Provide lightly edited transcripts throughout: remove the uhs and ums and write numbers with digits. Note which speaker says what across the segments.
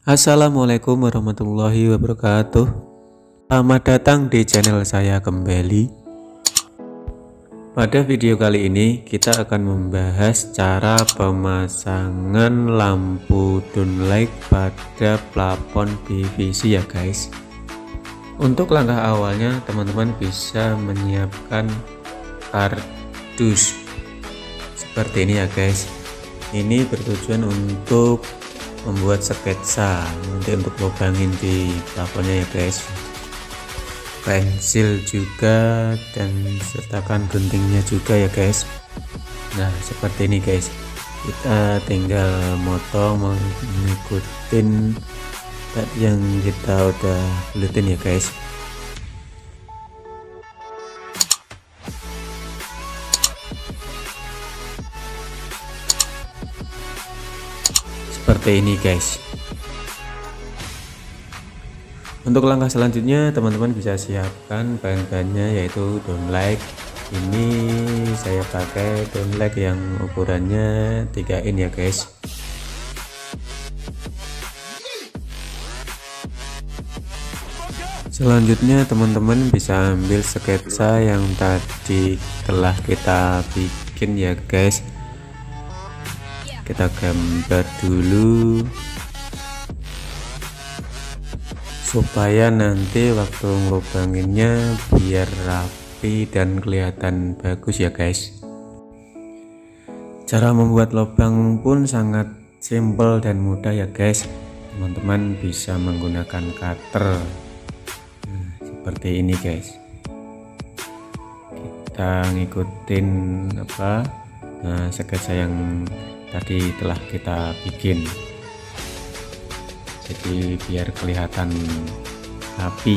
Speaker 1: Assalamualaikum warahmatullahi wabarakatuh. Selamat datang di channel saya kembali. Pada video kali ini kita akan membahas cara pemasangan lampu downlight pada plafon PVC ya guys. Untuk langkah awalnya teman-teman bisa menyiapkan kardus seperti ini ya guys. Ini bertujuan untuk membuat sketsa nanti untuk lubangin di plafonnya ya guys. Pensil juga dan sertakan guntingnya juga ya guys. Nah seperti ini guys, kita tinggal motong mengikutin tadi yang kita udah buletin ya guys. Seperti ini guys. Untuk langkah selanjutnya teman-teman bisa siapkan bahan-bahannya yaitu downlight. Ini saya pakai downlight yang ukurannya 3 in ya guys. Selanjutnya teman-teman bisa ambil sketsa yang tadi telah kita bikin ya guys. Kita gambar dulu supaya nanti waktu ngelubanginnya biar rapi dan kelihatan bagus ya guys. Cara membuat lubang pun sangat simple dan mudah ya guys. Teman-teman bisa menggunakan cutter seperti ini guys. Kita ngikutin sketsa yang tadi telah kita bikin, jadi biar kelihatan rapi.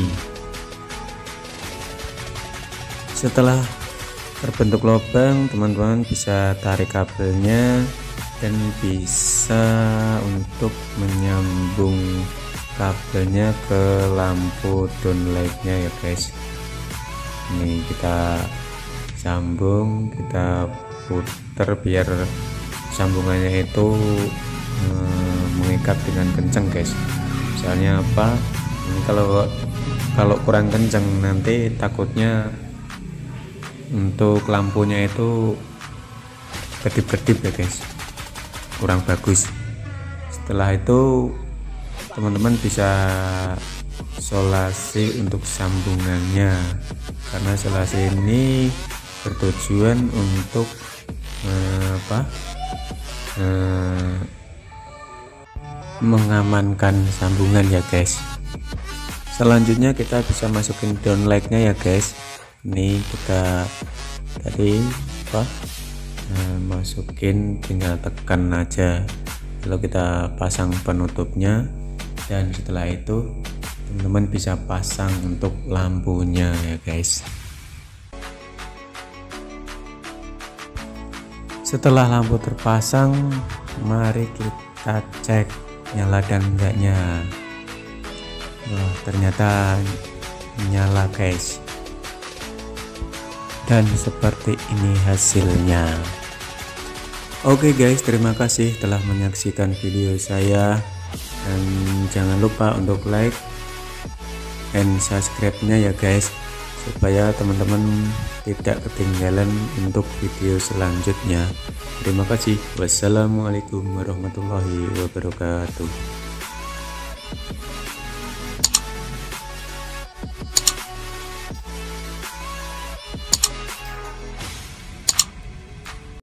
Speaker 1: Setelah terbentuk lubang teman-teman bisa tarik kabelnya dan bisa untuk menyambung kabelnya ke lampu downlightnya ya guys. Ini kita sambung, kita putar biar sambungannya itu mengikat dengan kencang guys. Misalnya ini kalau kurang kencang nanti takutnya untuk lampunya itu kedip-kedip ya guys, kurang bagus. Setelah itu teman-teman bisa solasi untuk sambungannya, karena solasi ini bertujuan untuk mengamankan sambungan ya guys. Selanjutnya kita bisa masukin downlightnya ya guys. Ini kita tadi masukin, tinggal tekan aja lalu kita pasang penutupnya, dan setelah itu teman-teman bisa pasang untuk lampunya ya guys. Setelah lampu terpasang, mari kita cek nyala dan enggaknya. Ternyata nyala guys, dan seperti ini hasilnya. Oke guys, terima kasih telah menyaksikan video saya, dan jangan lupa untuk like and subscribe-nya ya guys, supaya teman-teman tidak ketinggalan untuk video selanjutnya. Terima kasih. Wassalamualaikum warahmatullahi wabarakatuh.